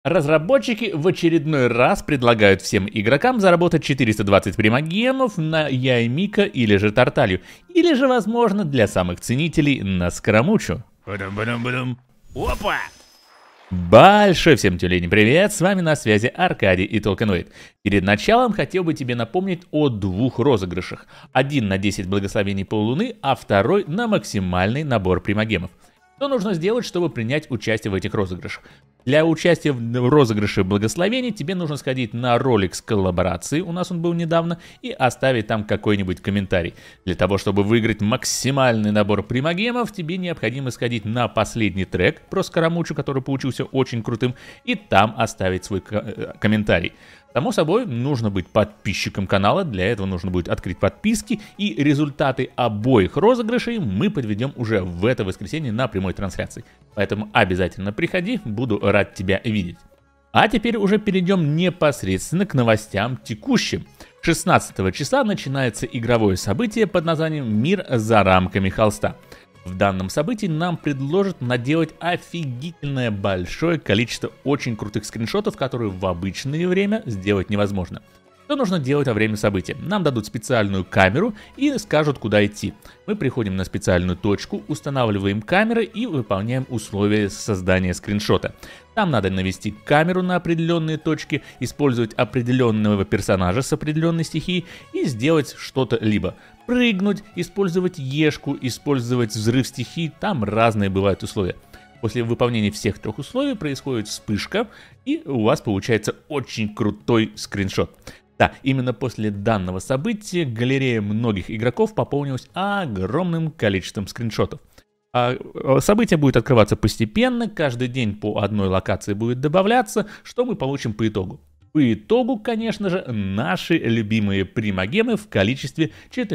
Разработчики в очередной раз предлагают всем игрокам заработать 420 примагемов на Яймика или же Тарталью, или же, возможно, для самых ценителей на Скоромучу. Опа! Большой всем тюлень привет, с вами на связи Аркадий и Толканоид. Перед началом хотел бы тебе напомнить о двух розыгрышах. Один на 10 благословений полулуны, а второй на максимальный набор примагемов. Что нужно сделать, чтобы принять участие в этих розыгрышах? Для участия в розыгрыше благословений тебе нужно сходить на ролик с коллаборацией, у нас он был недавно, и оставить там какой-нибудь комментарий. Для того, чтобы выиграть максимальный набор примагемов, тебе необходимо сходить на последний трек про Скоромучу, который получился очень крутым, и там оставить свой комментарий. Само собой, нужно быть подписчиком канала, для этого нужно будет открыть подписки, и результаты обоих розыгрышей мы подведем уже в это воскресенье на прямой трансляции. Поэтому обязательно приходи, буду рад тебя видеть. А теперь уже перейдем непосредственно к новостям текущим. 16 числа начинается игровое событие под названием «Мир за рамками холста». В данном событии нам предложат наделать офигительное большое количество очень крутых скриншотов, которые в обычное время сделать невозможно. Что нужно делать во время события? Нам дадут специальную камеру и скажут, куда идти. Мы приходим на специальную точку, устанавливаем камеры и выполняем условия создания скриншота. Там надо навести камеру на определенные точки, использовать определенного персонажа с определенной стихией и сделать что-то либо прыгнуть, использовать ешку, использовать взрыв стихий, там разные бывают условия. После выполнения всех трех условий происходит вспышка, и у вас получается очень крутой скриншот. Да, именно после данного события галерея многих игроков пополнилась огромным количеством скриншотов. Событие будет открываться постепенно, каждый день по одной локации будет добавляться, что мы получим по итогу. По итогу, конечно же, наши любимые примагемы в количестве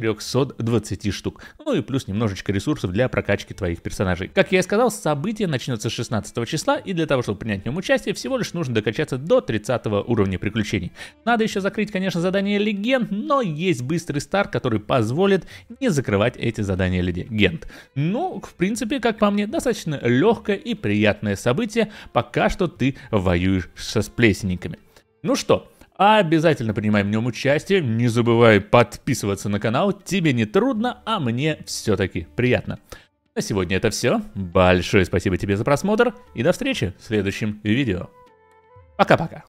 420 штук. Ну и плюс немножечко ресурсов для прокачки твоих персонажей. Как я и сказал, событие начнется 16 числа, и для того, чтобы принять в нем участие, всего лишь нужно докачаться до 30 уровня приключений. Надо еще закрыть, конечно, задание легенд, но есть быстрый старт, который позволит не закрывать эти задания легенд. Ну, в принципе, как по мне, достаточно легкое и приятное событие, пока что ты воюешь со сплесенниками. Ну что, обязательно принимай в нем участие, не забывай подписываться на канал, тебе не трудно, а мне все-таки приятно. На сегодня это все, большое спасибо тебе за просмотр и до встречи в следующем видео. Пока-пока.